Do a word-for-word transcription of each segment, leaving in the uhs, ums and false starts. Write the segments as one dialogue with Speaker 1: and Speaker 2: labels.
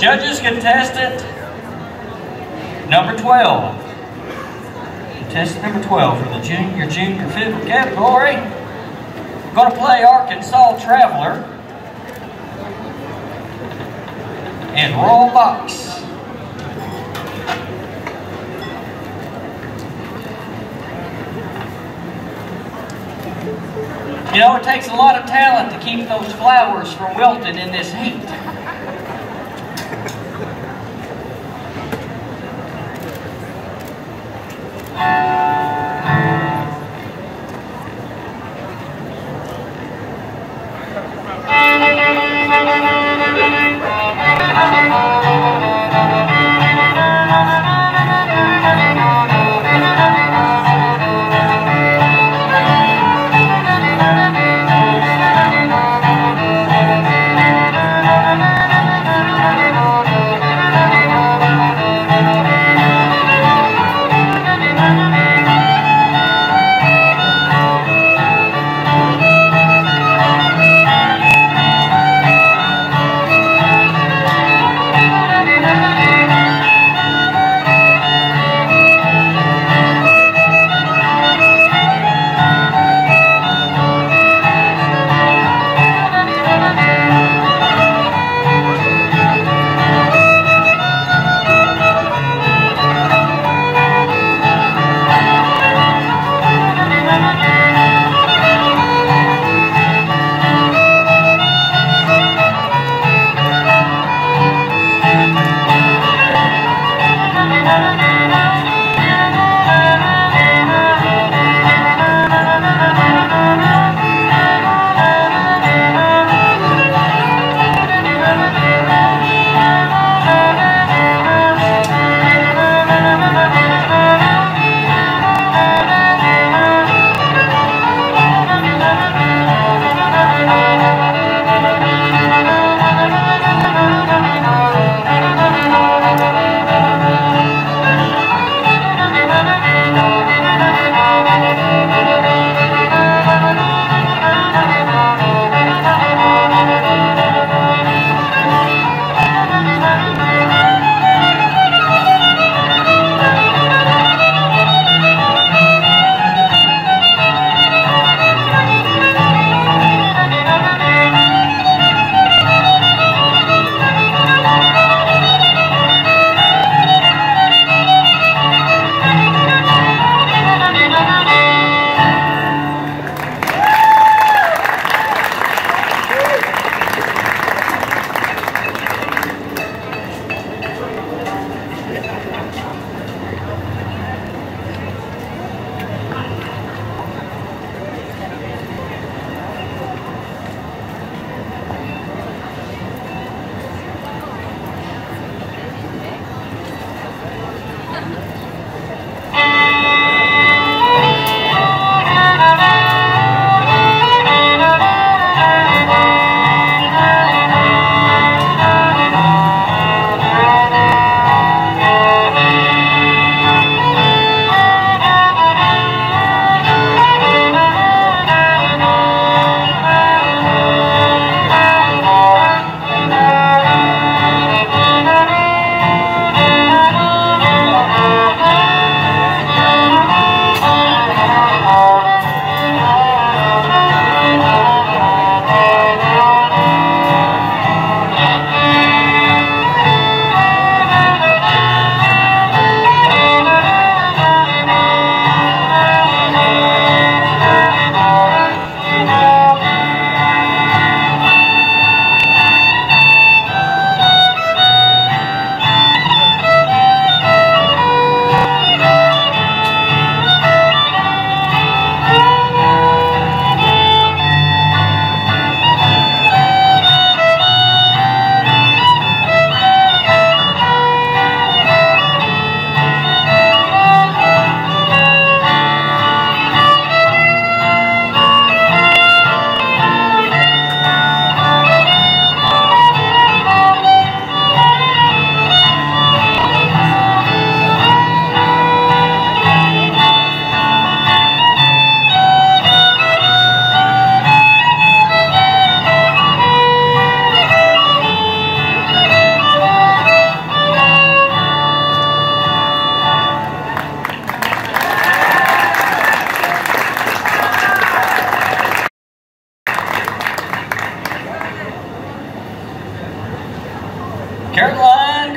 Speaker 1: Judges, contestant number twelve. Contestant number twelve for the junior, junior fiddle category. We're going to play Arkansas Traveler and Royal Box. You know, it takes a lot of talent to keep those flowers from wilting in this heat.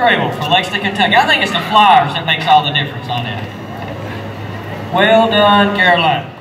Speaker 1: Grable for Lexington, Kentucky. I think it's the flyers that makes all the difference on it. Well done, Carolina.